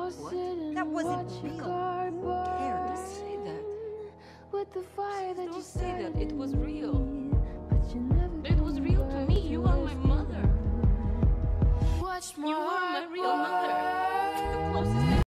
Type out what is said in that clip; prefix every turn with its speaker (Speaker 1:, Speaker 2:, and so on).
Speaker 1: That wasn't real. Who cares?
Speaker 2: Don't say that.
Speaker 3: With the fire that
Speaker 2: Don't
Speaker 3: you
Speaker 2: say that.
Speaker 3: started
Speaker 2: It was real.
Speaker 3: but you never
Speaker 2: It was real to me. You are my mother.
Speaker 3: watch
Speaker 2: You are my real mother.